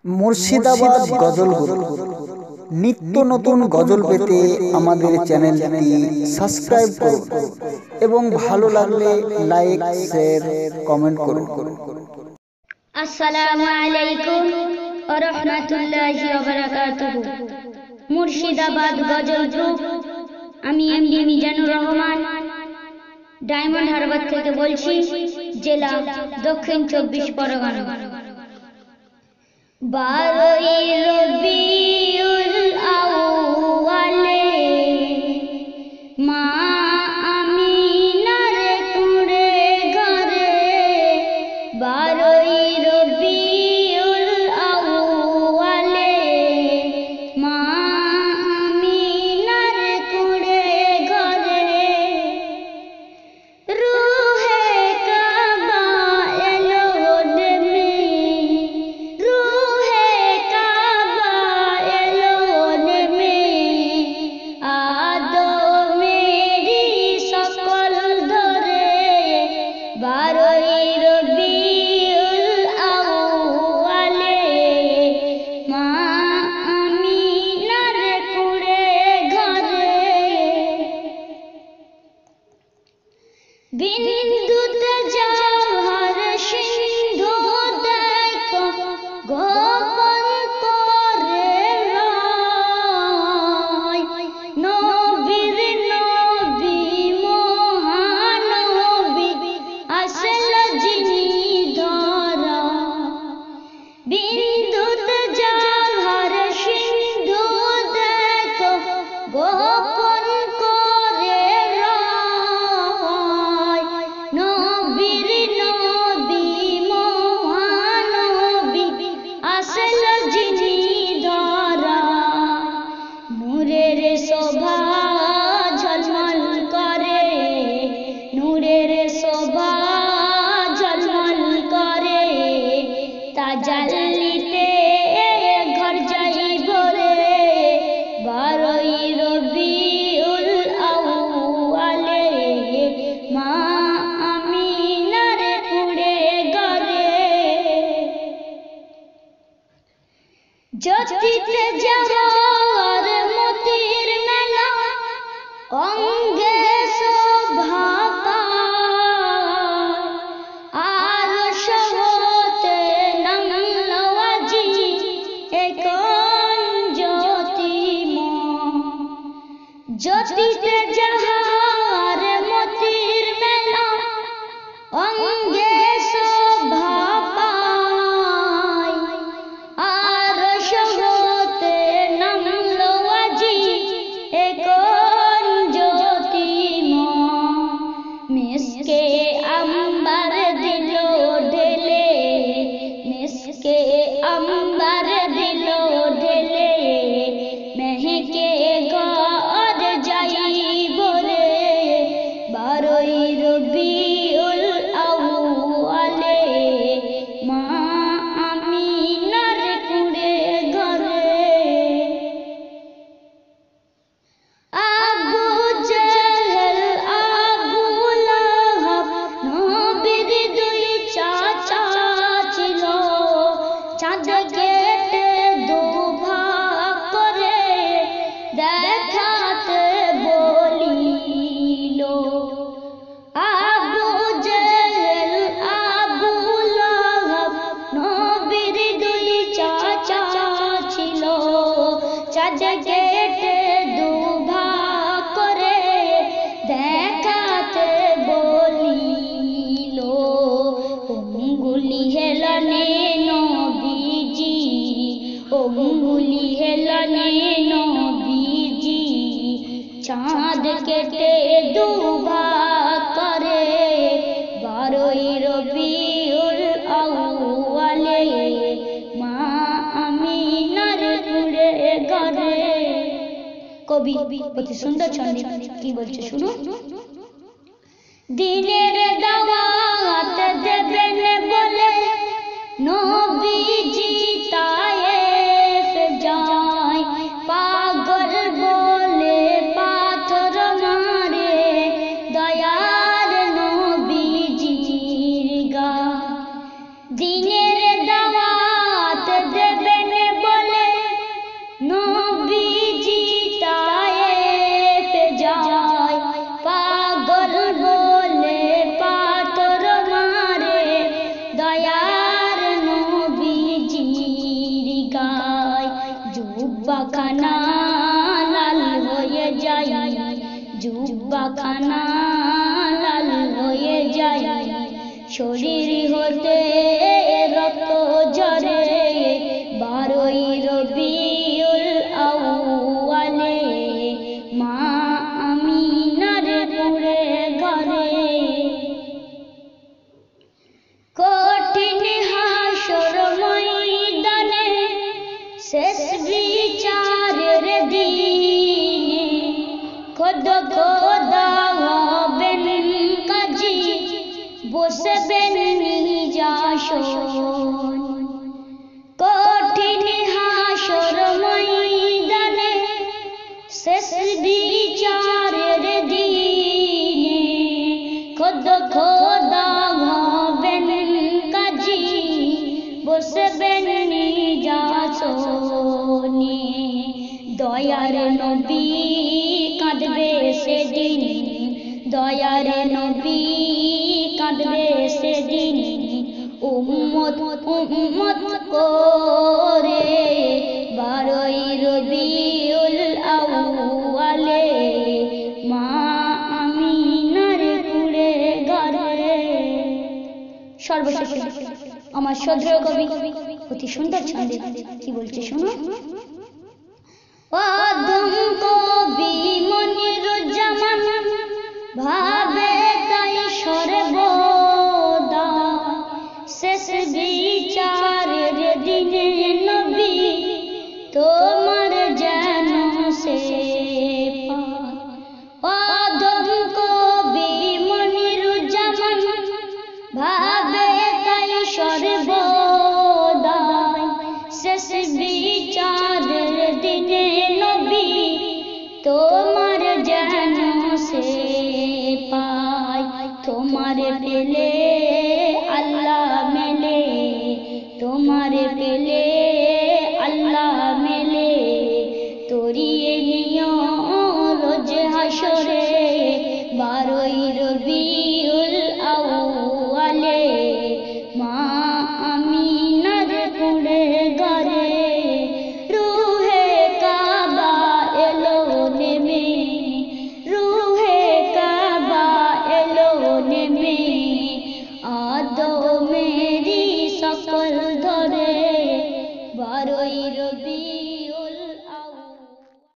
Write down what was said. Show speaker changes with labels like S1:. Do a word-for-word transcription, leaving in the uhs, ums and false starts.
S1: মুর্শিদাবাদ গজল গুরু নিত্য নতুন গজল পেতে আমাদের চ্যানেলটি সাবস্ক্রাইব করুন এবং ভালো লাগলে লাইক শেয়ার কমেন্ট করুন।
S2: আসসালামু আলাইকুম ওয়া রাহমাতুল্লাহি ওয়া বারাকাতুহু। মুর্শিদাবাদ গজল গ্রুপ, আমি এমডি মিজানুর রহমান ডায়মন্ড হারবার থেকে বলছি, জেলা দক্ষিণ চব্বিশ পরগনা। বারোই রবিউল আউয়ালে মা আমিনার কুঁড়ে ঘরে, বারোই রবিউল আউয়ালে মা আমিনার কুঁড়ে ঘরে, রুহে কাবা এলো নেমে, রুহে কাবা এলো নেমে, আদমেরি সকল ধরে, বারোই রবিউল আউয়ালে মা আমিনার কুঁড়ে ঘরে। বিন্দুতে জওহর সিন্ধু দেখো গোপন করে রয়, নবীর নবী মহানবী আসল যিনি ধরা। বিন্দুতে জওহর সিন্ধু দেখো গোপন করে রয়, নবীর নবী মহানবী আসল যিনি ধরা। নূরের শোভা ঝলমল করে, নূরের শোভা ঝলমল করে, তাজাল্লিতে ঘর যাই ভরে, বারোই রবিউল আউয়ালে মা আমিনার কুঁড়ে ঘরে। জ্যোতিতে জওহর মতির মেলা, অঙ্গে শোভা পায়, আরশ হতে নামলো আজি একন জ্যোতির্ময়। জ্যোতিতে জওহর মতির মেলা, অঙ্গে শোভা পায়, আরশ হতে নামলো আজি একন জ্যোতির্ময়। মিসকে আম্বার দিল ঢেলে, মিসকে আম্বার দিল ঢেলে, মেহকে ঘর যাই ভরে, বারোই রবিউল আউয়ালে মা আমিনার কুঁড়ে ঘরে। আবু জেহেল আবু লাহাব নবীর দুই চাচা ছিল, চাঁদ কেটে দুভাগ করে দেখাতে বলিল। আবু জেহেল আবু লাহাব নবীর দুই চাচা ছিল, চাঁদ কেটে দুভাগ করে দেখাতে বলিল। অঙ্গুলি হেলনে নবীজি, অঙ্গুলি হেলনে নবীজি, চাঁদ কেটে দুভাগ করে, বারোই রবিউল আউয়ালে মা আমিনার কুঁড়ে ঘরে। কবি অতি সুন্দর ছন্দে কি বলছে শুনুন। দিনের দাওয়াত দেবেন বলে নবীজি তায়েফ যায়, পাগল বলে পাথর মারে দয়ার নবীজির গায়। দিনের দাওয়াত দেবেন জুব্বাখানা লাল হয়ে যায়, জুব্বাখানা লাল হয়ে যায়, শরীর হতে রক্ত ঝরে, বারোই রবিউল আউয়ালে মা আমিনার কুঁড়ে ঘরে। কঠিন হাসর ময়দানে শেষ বিচারের দিনে খোদ খোদা হবেন কাজী, বসবেন নিজাসন। কঠিন হাসর ময়দানে শেষ বিচারের দিনে খোদ খোদা হবেন কাজী, বসবেন নিজাসনে। দয়ার নবী কাঁদবে সেদিন, দয়ার নবী কাঁদবে সেদিন, উম্মত উম্মত করে বারোই রবিউল আউয়ালে মা আমিনার কুঁড়ে ঘরে। সর্বশেষ আমার শ্রদ্ধেয় কবি অতি সুন্দর ছন্দে কি বলছে শোনো। আদম কবি মনিরুজ্জামান ভাবে তাই সর্বদা, শেষ বিচারের দিনে নবী তোমার যেন সে পায়। আদম কবি মনিরুজ্জামান ভাবে তাই সর্বদা, শেষ বিচারের দিনে নবী তোমার যেন সে পায়। তোমার পেলে আল্লাহ মেলে, তোমার পেলে আল্লাহ মেলে, তরিয়ে নিও রোজ হাসরে বারোই রবিউল আউয়ালে মা আমিনার কুঁড়ে ঘরে। রুহে কাবা এলো নেমে, রুহে কাবা এলো নেমে, আদমেরই সকল ধরে বারোই রবি